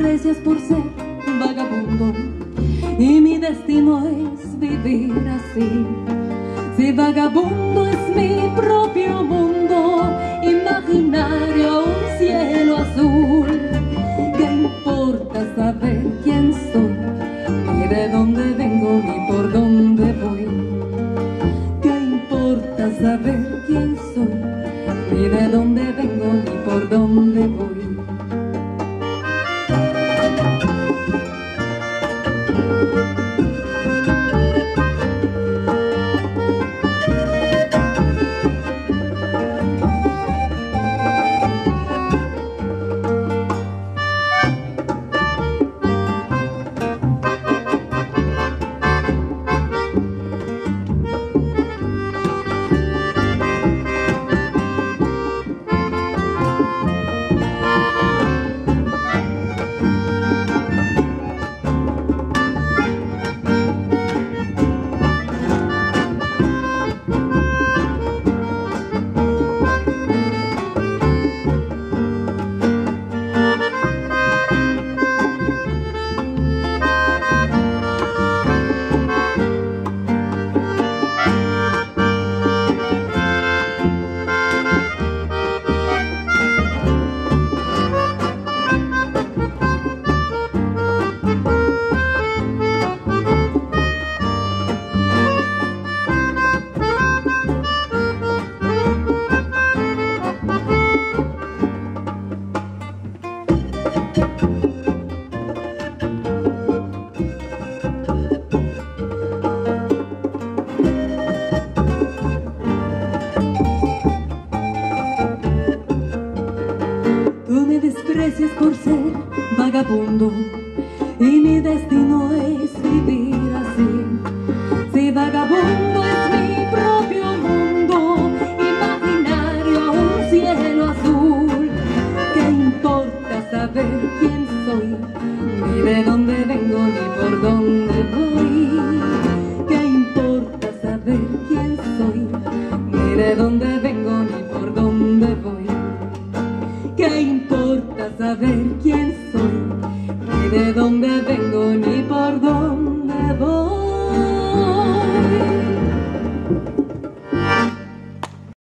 desprecias por ser vagabundo y mi destino es vivir así. Si vagabundo es mi propio mundo, imaginario un cielo azul, ¿qué importa saber quién soy, ni de dónde vengo, ni por dónde voy? ¿Qué importa saber quién soy, ni de dónde vengo, ni por dónde voy? Tú me desprecias por ser vagabundo y mi destino es vivir así. Si vagabundo es mi propio mundo, imaginario un cielo azul, ¿qué importa saber quién soy, ni de dónde vengo, ni por dónde voy? ¿Qué importa saber quién soy, ni de dónde vengo, ni por dónde voy? ¿Qué importa saber quién soy, ni de dónde vengo, ni por dónde?